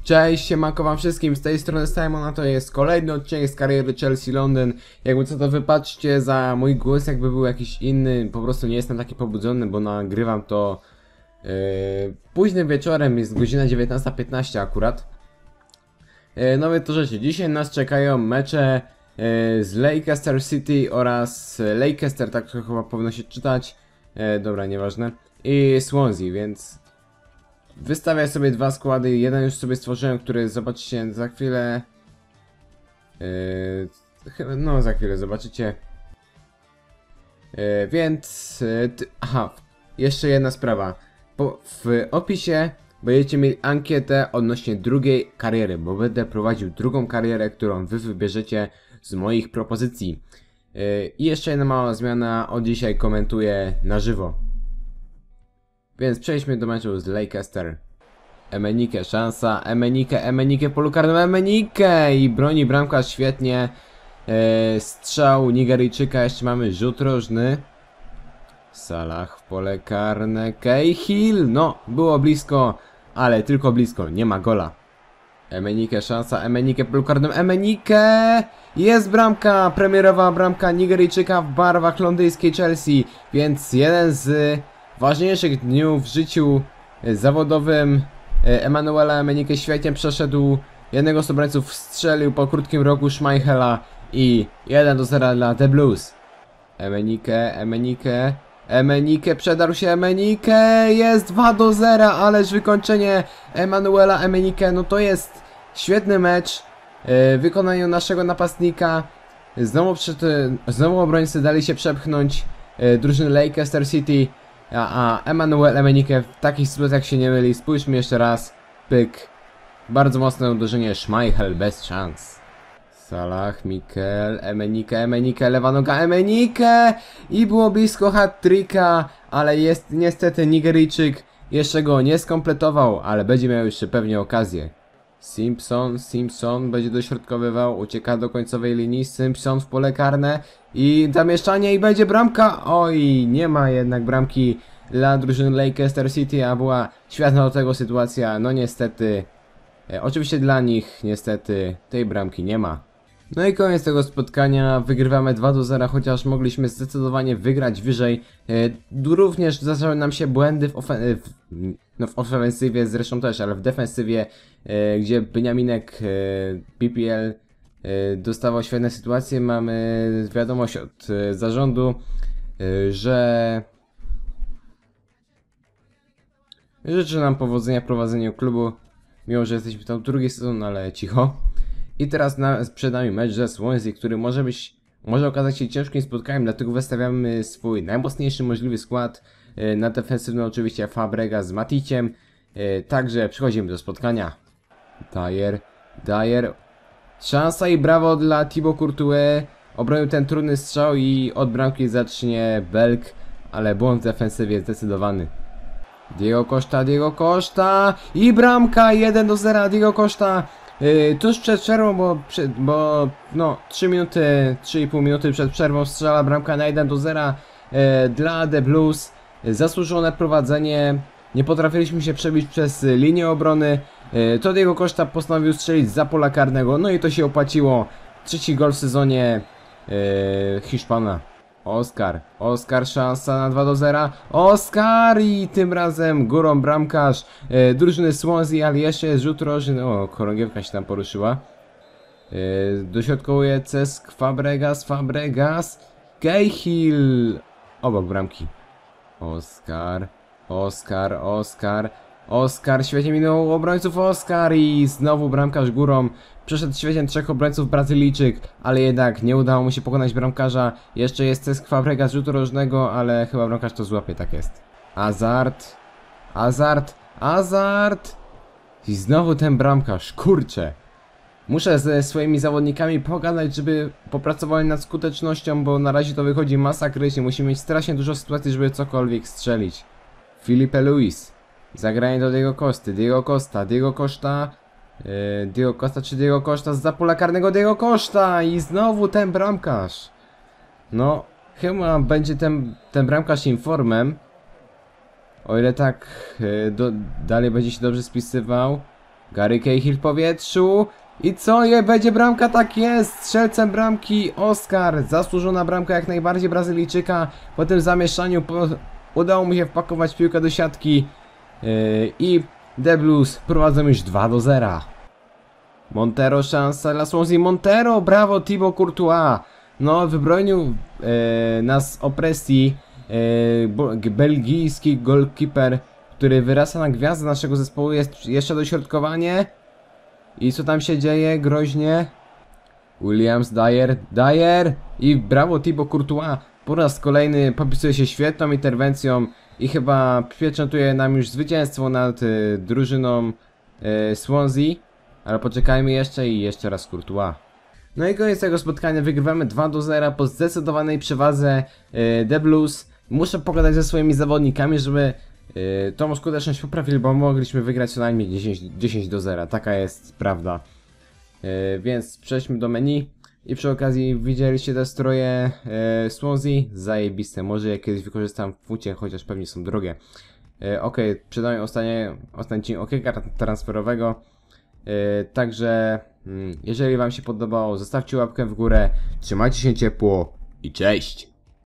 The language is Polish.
Cześć, siemanko wam wszystkim, z tej strony Simon, a to jest kolejny odcinek z kariery Chelsea Londyn. Jakby co to wypatrzcie za mój głos, jakby był jakiś inny, po prostu nie jestem taki pobudzony, bo nagrywam to późnym wieczorem, jest godzina 19:15 akurat. No więc to rzeczy, dzisiaj nas czekają mecze z Leicester City oraz Leicester, tak to chyba powinno się czytać, dobra, nieważne, i Swansea, więc wystawię sobie dwa składy, jeden już sobie stworzyłem, który zobaczycie za chwilę. No za chwilę zobaczycie. Więc aha, jeszcze jedna sprawa. W opisie będziecie mieli ankietę odnośnie drugiej kariery, bo będę prowadził drugą karierę, którą wy wybierzecie z moich propozycji. I jeszcze jedna mała zmiana, od dzisiaj komentuję na żywo. Więc przejdźmy do meczu z Leicester. Emenike szansa, Emenike polu karnym, Emenike i broni bramka świetnie. Strzał Nigeryjczyka, jeszcze mamy rzut rożny. Salah w pole karne, Cahill, no było blisko, ale tylko blisko, nie ma gola. Emenike szansa, Emenike polu karnym, Emenike! Jest bramka, premierowa bramka Nigeryjczyka w barwach londyńskiej Chelsea, więc jeden z ważniejszych dni w życiu zawodowym Emanuela Emenike. Świetnie przeszedł, jednego z obrońców strzelił po krótkim rogu Schmeichela i 1-0 dla The Blues. Emenike, przedarł się Emenike, jest 2-0, ależ wykończenie Emanuela Emenike, no to jest świetny mecz w wykonaniu naszego napastnika. Znowu obrońcy dali się przepchnąć drużyny Leicester City, a Emanuel Emenike w takich sytuacjach się nie myli. Spójrzmy jeszcze raz, pyk, bardzo mocne uderzenie, Schmeichel bez szans. Salah, Mikel, Emenike, lewa noga Emenike i było blisko hat-tricka, ale jest niestety Nigeryjczyk jeszcze go nie skompletował, ale będzie miał jeszcze pewnie okazję. Simpson będzie dośrodkowywał, ucieka do końcowej linii, Simpson w pole karne i zamieszczanie i będzie bramka. Oj, nie ma jednak bramki dla drużyny Leicester City, a była świetna do tego sytuacja, no niestety, oczywiście dla nich niestety tej bramki nie ma. No i koniec tego spotkania, wygrywamy 2-0, chociaż mogliśmy zdecydowanie wygrać wyżej. Również zaczęły nam się błędy w ofensywie zresztą też, ale w defensywie, gdzie Beniaminek PPL dostawał świetne sytuacje. Mamy wiadomość od zarządu, że życzę nam powodzenia w prowadzeniu klubu, mimo że jesteśmy tam drugi sezon, ale cicho. I teraz przed nami mecz ze Swansea, który może okazać się ciężkim spotkaniem, dlatego wystawiamy swój najmocniejszy możliwy skład. Na defensywny oczywiście Fabregas z Maticiem. Także przechodzimy do spotkania. Dyer. Szansa i brawo dla Thibaut Courtois. Obronił ten trudny strzał i od bramki zacznie Belk, ale błąd w defensywie zdecydowany. Diego Costa i bramka 1-0 Diego Costa. Tuż przed przerwą, bo no 3,5 minuty przed przerwą strzela bramka na 1-0 dla The Blues. Zasłużone prowadzenie, nie potrafiliśmy się przebić przez linię obrony. To Diego Costa postanowił strzelić za pola karnego, no i to się opłaciło. Trzeci gol w sezonie Hiszpana. Oscar, szansa na 2-0. Oscar i tym razem górą bramkarz drużyny Swansea, ale jeszcze jest rzut rożny. O, chorągiewka się tam poruszyła. Dośrodkowuje Cesc, Fabregas, Cahill obok bramki. Oscar, świetnie minął obrońców Oscar i znowu bramkarz górą. Przeszedł świetnie trzech obrońców Brazylijczyk, ale jednak nie udało mu się pokonać bramkarza. Jeszcze jest Cesc Fabregas z rzutu rożnego, ale chyba bramkarz to złapie, tak jest. Hazard! I znowu ten bramkarz, kurczę. Muszę ze swoimi zawodnikami pogadać, żeby popracowali nad skutecznością, bo na razie to wychodzi masakrycznie. Musimy mieć strasznie dużo sytuacji, żeby cokolwiek strzelić. Filipe Luis. Zagranie do Diego Costy. Diego Costa zza pola karnego. Diego Costa i znowu ten bramkarz. No, chyba będzie ten bramkarz informem. O ile tak dalej będzie się dobrze spisywał. Gary Cahill w powietrzu. I co? Będzie bramka? Tak jest! Strzelcem bramki Oscar. Zasłużona bramka jak najbardziej Brazylijczyka. Po tym zamieszaniu udało mu się wpakować piłkę do siatki. I The Blues prowadzą już 2-0. Montero, szansa dla Swansea. Montero, brawo, Thibaut Courtois. No, wybronił nas opresji belgijski goalkeeper, który wyrasta na gwiazdę naszego zespołu. Jest jeszcze dośrodkowanie. I co tam się dzieje? Groźnie. Williams, Dyer i brawo Thibaut Courtois. Po raz kolejny popisuje się świetną interwencją i chyba pieczętuje nam już zwycięstwo nad drużyną Swansea. Ale poczekajmy jeszcze i jeszcze raz Courtois. No i koniec tego spotkania, wygrywamy 2-0 po zdecydowanej przewadze The Blues. Muszę pogadać ze swoimi zawodnikami, żeby tą skuteczność poprawili, bo mogliśmy wygrać co najmniej 10-0, taka jest prawda. Więc przejdźmy do menu i przy okazji widzieliście te stroje Swansea, zajebiste, może je kiedyś wykorzystam w fucie, chociaż pewnie są drogie. Ok, przydałem ostatni dzień okienka transferowego. Także jeżeli wam się podobało, zostawcie łapkę w górę, trzymajcie się ciepło i cześć!